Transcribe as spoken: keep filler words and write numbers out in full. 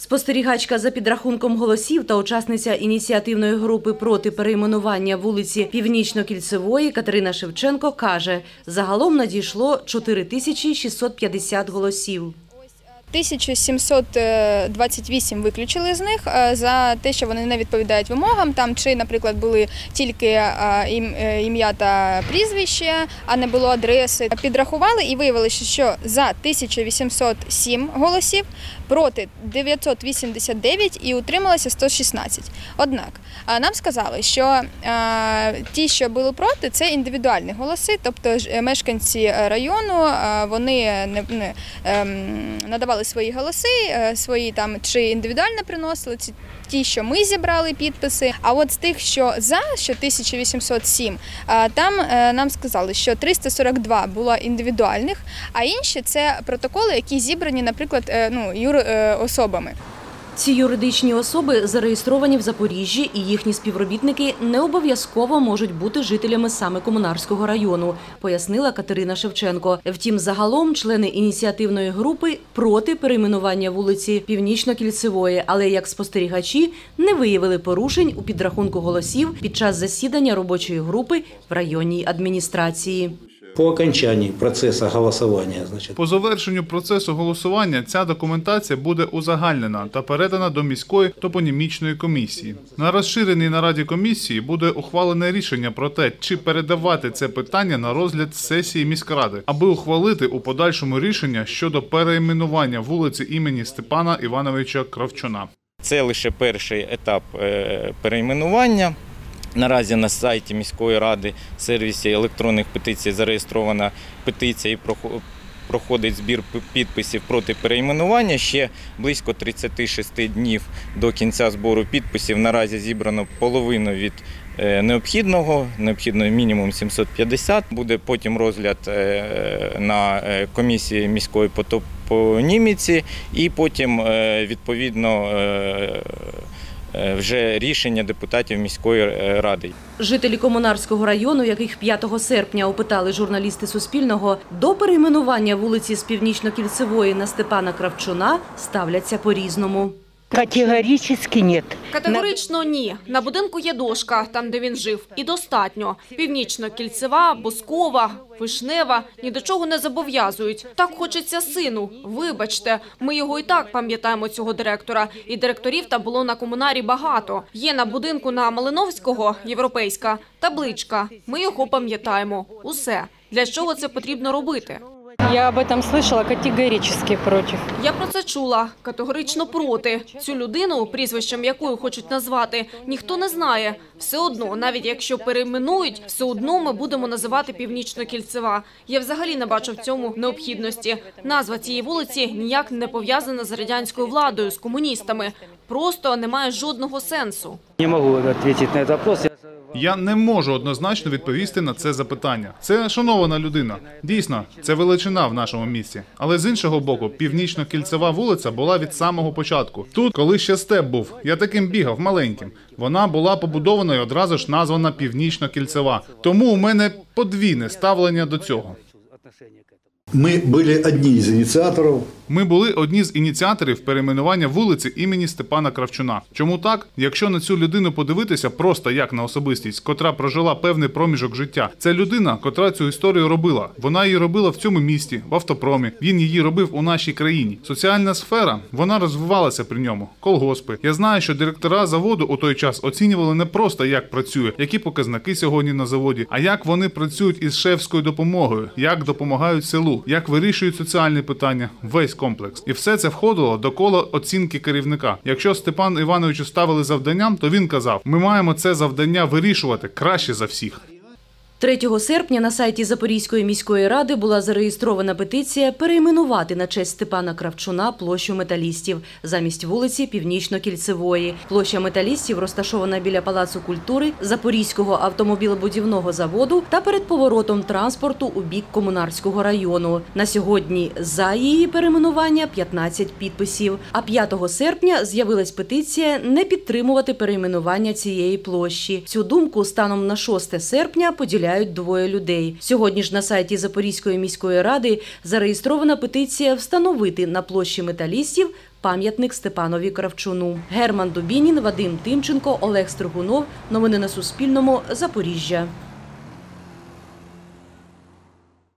Спостерігачка за підрахунком голосів та учасниця ініціативної групи проти перейменування вулиці Північно-Кільцевої Катерина Шевченко каже, загалом надійшло чотири тисячі шістсот п'ятдесят голосів. тисячу сімсот двадцять вісім виключили з них за те, що вони не відповідають вимогам, там чи, наприклад, були тільки ім'я та прізвище, а не було адреси. Підрахували і виявилося, що за тисячу вісімсот сім голосів проти дев'ятсот вісімдесят дев'ять і утрималося сто шістнадцять. Однак нам сказали, що ті, що були проти, це індивідуальні голоси, тобто мешканці району, вони надавали свої голоси, свої там чи індивідуально приносили, ті, що ми зібрали підписи. А от з тих, що за, що тисяча вісімсот сім, там нам сказали, що триста сорок два було індивідуальних, а інші – це протоколи, які зібрані, наприклад, ну, юрособами. Ці юридичні особи зареєстровані в Запоріжжі, і їхні співробітники не обов'язково можуть бути жителями саме Комунарського району, пояснила Катерина Шевченко. Втім, загалом члени ініціативної групи проти перейменування вулиці Північно-Кільцевої, але як спостерігачі не виявили порушень у підрахунку голосів під час засідання робочої групи в районній адміністрації. По окончанні процесу голосування, значить. По завершенню процесу голосування ця документація буде узагальнена та передана до міської топонімічної комісії. На розширеній нараді комісії буде ухвалене рішення про те, чи передавати це питання на розгляд сесії міськради, аби ухвалити у подальшому рішення щодо перейменування вулиці імені Степана Івановича Кравчуна. Це лише перший етап перейменування. Наразі на сайті міської ради в сервісі електронних петицій зареєстрована петиція і проходить збір підписів проти перейменування. Ще близько тридцяти шести днів до кінця збору підписів. Наразі зібрано половину від необхідного, необхідно мінімум сімсот п'ятдесят. Буде потім розгляд на комісії міської по топоніміці і потім відповідно вже рішення депутатів міської ради. Жителі Комунарського району, яких п'ятого серпня опитали журналісти Суспільного, до перейменування вулиці з Північно-Кільцевої на Степана Кравчуна ставляться по-різному. Категорично ні. Категорично ні. На будинку є дошка, там, де він жив, і достатньо. Північно-Кільцева, Боскова, Вишнева ні до чого не зобов'язують. Так хочеться сину. Вибачте, ми його і так пам'ятаємо, цього директора. І директорів та було на комунарі багато. Є на будинку на Малиновського, європейська, табличка. Ми його пам'ятаємо. Усе. Для чого це потрібно робити? Я об этом слышала, категорично проти. Я про це чула. Категорично проти. Цю людину, прізвищем якої хочуть назвати, ніхто не знає. Все одно, навіть якщо перейменують, все одно ми будемо називати Північно-Кільцева. Я взагалі не бачу в цьому необхідності. Назва цієї вулиці ніяк не пов'язана з радянською владою, з комуністами. Просто немає жодного сенсу. Не можу відповісти на цей питання. Я не можу однозначно відповісти на це запитання. Це шанована людина. Дійсно, це величина в нашому місті. Але з іншого боку, Північно-Кільцева вулиця була від самого початку. Тут, коли ще степ був, я таким бігав, маленьким. Вона була побудована і одразу ж названа Північно-Кільцева. Тому у мене подвійне ставлення до цього. Ми були одні з ініціаторів. Ми були одні з ініціаторів перейменування вулиці імені Степана Кравчуна. Чому так? Якщо на цю людину подивитися просто як на особистість, котра прожила певний проміжок життя. Це людина, котра цю історію робила. Вона її робила в цьому місті, в автопромі. Він її робив у нашій країні. Соціальна сфера, вона розвивалася при ньому. Колгоспи. Я знаю, що директора заводу у той час оцінювали не просто, як працює, які показники сьогодні на заводі, а як вони працюють із шефською допомогою, як допомагають селу, як вирішують соціальні питання, весь комплекс. І все це входило до кола оцінки керівника. Якщо Степану Івановичу ставили завданням, то він казав, ми маємо це завдання вирішувати краще за всіх. третього серпня на сайті Запорізької міської ради була зареєстрована петиція перейменувати на честь Степана Кравчуна площу Металістів замість вулиці Північно-Кільцевої. Площа Металістів розташована біля Палацу культури, Запорізького автомобілебудівного заводу та перед поворотом транспорту у бік Комунарського району. На сьогодні за її перейменування п'ятнадцять підписів. А п'ятого серпня з'явилась петиція не підтримувати перейменування цієї площі. Цю думку станом на шосте серпня поділяють двоє людей. Сьогодні ж на сайті Запорізької міської ради зареєстрована петиція встановити на площі Металістів пам'ятник Степанові Кравчуну. Герман Дубінін, Вадим Тимченко, Олег Стригунов. Новини на Суспільному. Запоріжжя.